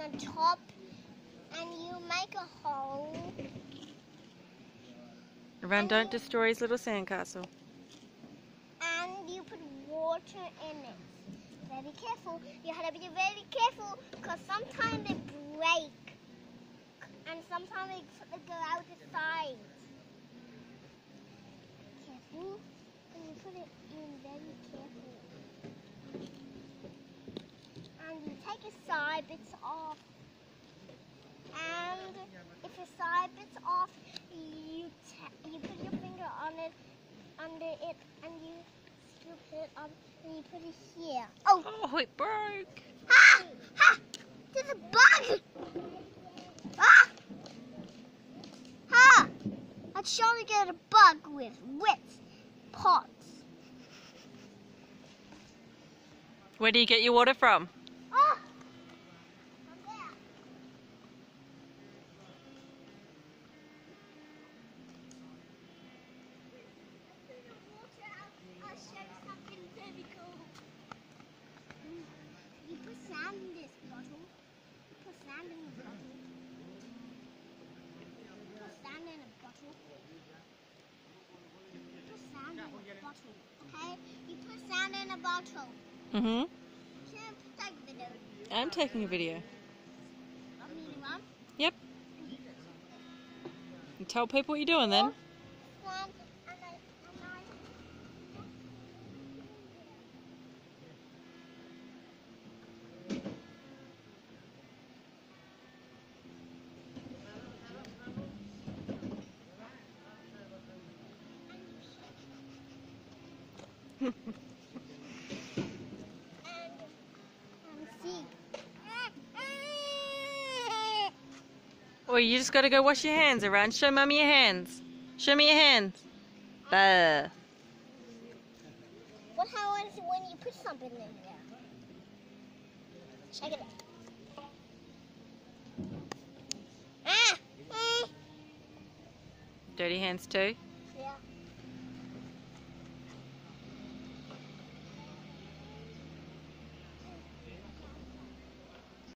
on top and you make a hole. Ren, don't destroy his little sandcastle. And you put water in it. Very careful. You have to be very careful because sometimes they break and sometimes they go out the sides. Careful. And you put it in very careful. And you take the side bits off. And if the side bits off, you put your finger on it, under it, and you scoop it up, and you put it here. Oh! Oh, it broke! Ha! Ha! There's a bug! Ah! Ha! I'd surely get a bug with pots. Where do you get your water from? Ah! From there. I'll show you something very cool. You put sand in this bottle. Put sand in the bottle. Put sand in a bottle. Put sand in a bottle. Okay? You put sand in a bottle. Mm-hmm. Can I take the video? I'm taking a video. Want me to run? Yep. You tell people what you're doing then. One, and I see. Or you just gotta go wash your hands around. Show Mummy your hands. Show me your hands. Bah. What happens when you put something in there? Check it out. Ah! Dirty hands too.